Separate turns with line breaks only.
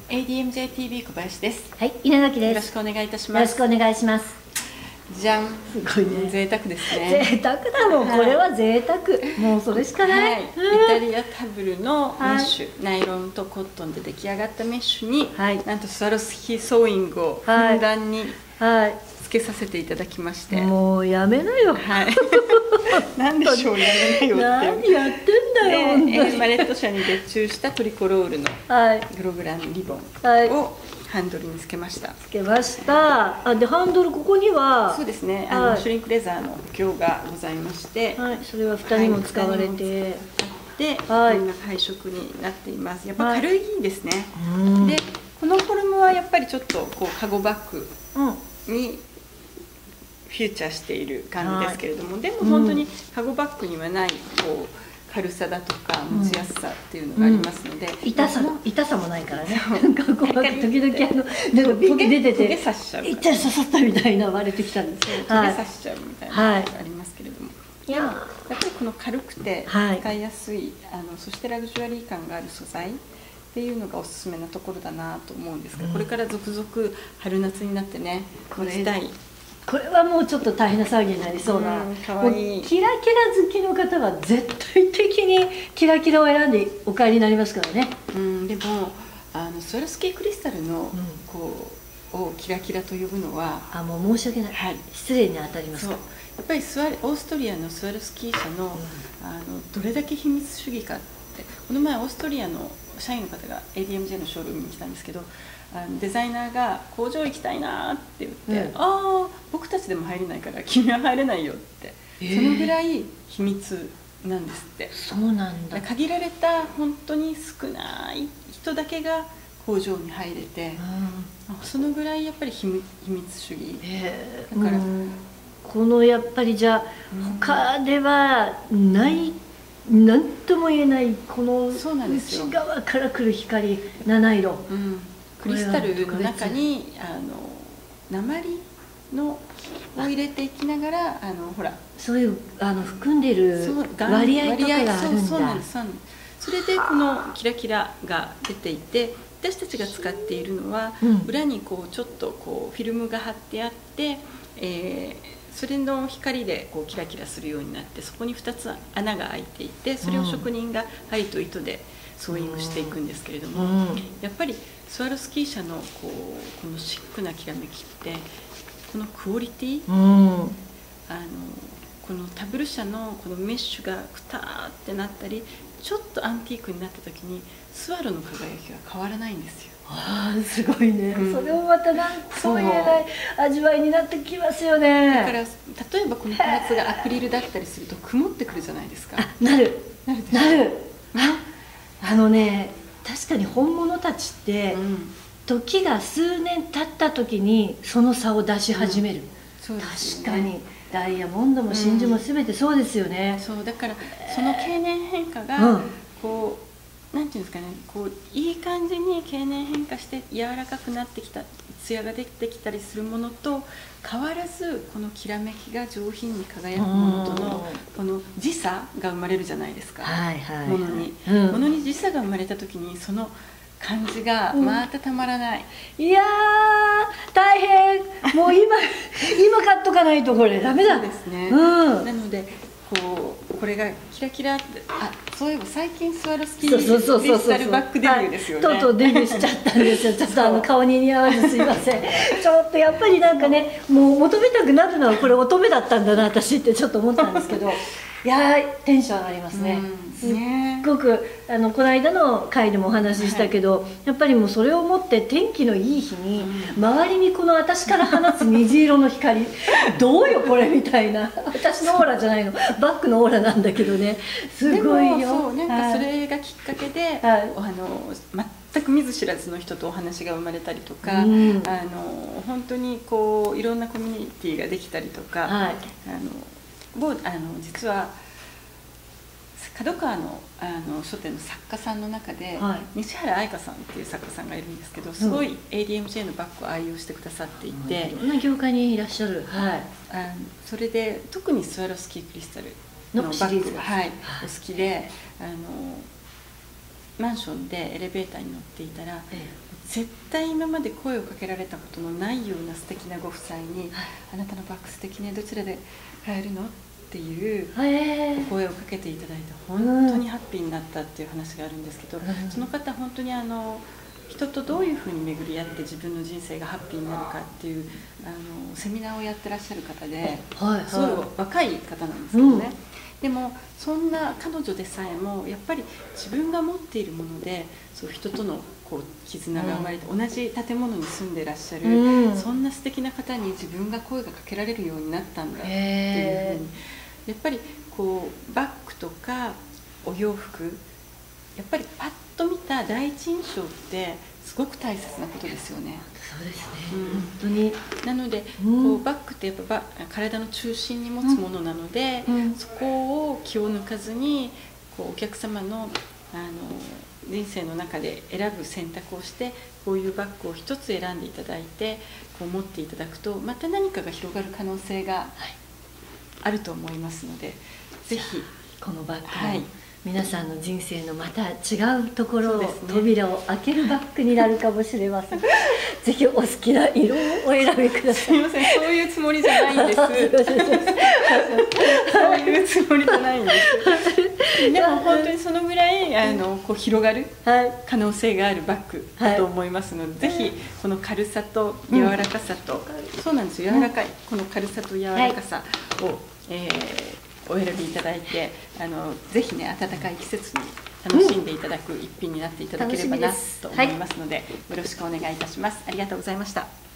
ADMJTV 小林です。
はい、稲垣です。
よろしくお願いいたします。
よろしくお願いします。
じゃん。
すごいね。
贅沢ですね。
贅沢だもん、これは贅沢。もうそれしかない。
イタリアタブルのメッシュ、ナイロンとコットンで出来上がったメッシュに、なんとスワロフスキーソーイングをふんだんにつけさせていただきまして。も
うやめなよ。
はい。なんでしょう、やめなよって。
何やってんだよ。
マレット社に別注したトリコロールのグログランリボンをハンドルにつけました。
つけました。でハンドルここには
そうですね。シュリンクレザーの行がございまして、
それは蓋にも使われて、
でこんな配色になっています。やっぱ軽いですね。でこのフォルムはやっぱりちょっとこうカゴバッグにフューチャーしている感じですけれども、でも本当にカゴバッグにはないこう軽さだとか持ちやすさっていうのがありますので、
痛さもないからね。なんかこう時々トゲ出てて、
刺しちゃう、
痛い刺さったみたいな割れてきたんですよ。
トゲ刺しちゃうみたいなのがありますけれども、やっぱりこの軽くて使いやすい、そしてラグジュアリー感がある素材っていうのがおすすめなところだなと思うんですが、これから続々春夏になってね、この時代。
これはもうちょっと大変な騒ぎになりそうな、キラキラ好きの方は絶対的にキラキラを選んでお帰りになりますからね。
でもスワロフスキークリスタルのこうをキラキラと呼ぶのは
もう申し訳ない、失礼に当たりますか。
やっぱりオーストリアのスワロフスキー社のどれだけ秘密主義かって、この前オーストリアの社員の方が ADMJ のショールームに来たんですけど、デザイナーが「工場行きたいな」って言って「ああ僕たちでも入れないから君は入れないよ」って、そのぐらい秘密なんですって。
そうなんだ。
限られた本当に少ない人だけが工場に入れて、そのぐらいやっぱり秘密主義だから、
このやっぱりじゃあ他ではない何とも言えないこの内側から来る光、七色、
クリスタルの中に鉛を入れていきながらほら
そういう含んでる割合とかがあるんだ。
そうなんです。それでこのキラキラが出ていて、私たちが使っているのは裏にこうちょっとこうフィルムが貼ってあって、それの光でこうキラキラするようになって、そこに2つ穴が開いていて、それを職人が針と糸でソーイングしていくんですけれども、やっぱりスワロフスキー社のこのシックなきらめきって、このクオリティ、このタブル社のこのメッシュがクターってなったり、ちょっとアンティークになった時にスワロの輝きが変わらないんですよ。
すごいね。それもまたなんとも言えない味わいになってきますよね。
だから例えばこのパーツがアクリルだったりすると曇ってくるじゃないですか。
なる。確かに本物たちって時が数年経った時にその差を出し始める。確かにダイヤモンドも真珠も全てそうですよね。
そうだからその経年変化がこうなんていうんですかね、こういい感じに経年変化して柔らかくなってきた、艶が出てきたりするものと変わらず、このきらめきが上品に輝くものとのこの時差が生まれるじゃないですか。ものに時差が生まれた時にその感じがまたたまらない。
いやー大変。もう今買っとかないとこれダメだ。
そうですね。なのでこれがキラキラって、そういえば最近スワロフスキークリスタルバックデビューですよね。
とうとうデビューしちゃったんですよ。ちょっと顔に似合わずすいません。ちょっとやっぱりなんかね、もう求めたくなるのはこれ乙女だったんだな私ってちょっと思ったんですけど、いやーテンション上がりますね。すっごくこの間の回でもお話ししたけど、やっぱりもうそれをもって天気のいい日に周りにこの私から放つ虹色の光、どうよこれみたいな、私のオーラじゃないの、バックのオーラなんだけどね、すごいよ。
なんかそれがきっかけで全く見ず知らずの人とお話が生まれたりとか、本当にこういろんなコミュニティができたりとか、実は角川の書店の作家さんの中で、西原愛香さんっていう作家さんがいるんですけど、すごい ADMJ のバッグを愛用してくださっていて、
いろんな業界にいらっしゃる。
それで特にスワロフスキークリスタルのバッグがお好きで、 マンションでエレベーターに乗っていたら、絶対今まで声をかけられたことのないような素敵なご夫妻に「あなたのバッグ素敵ね、どちらで買えるの?」っていうお声をかけていただいて本当にハッピーになったっていう話があるんですけど、その方本当に人とどういうふうに巡り合って自分の人生がハッピーになるかっていうセミナーをやってらっしゃる方で、すごい若い方なんですけどね、でもそんな彼女でさえもやっぱり自分が持っているものでそう人とのこう絆が生まれて、同じ建物に住んでらっしゃる、そんな素敵な方に自分が声がかけられるようになったんだっていうふうに、やっぱりこうバッグとかお洋服、やっぱりパッと見た第一印象ってすごく大切なことですよね。
そうですね、本当に。
なので、こうバッグってやっぱ体の中心に持つものなので、そこを気を抜かずにこうお客様の人生の中で選ぶ選択をして、こういうバッグを一つ選んでいただいてこう持っていただくと、また何かが広がる可能性があると思いますので、ぜひ
このバッグ、皆さんの人生のまた違うところを、扉を開けるバッグになるかもしれません。ぜひお好きな色をお選びください。
すみません、そういうつもりじゃないんです。そういうつもりじゃないんです。でも本当にそのぐらいこう広がる可能性があるバッグだと思いますので、ぜひこの軽さと柔らかさと、そうなんですよ、柔らかいこの軽さと柔らかさを、お選びいただいて、ぜひね、暖かい季節に楽しんでいただく一品になっていただければなと思いますので、よろしくお願いいたします。ありがとうございました。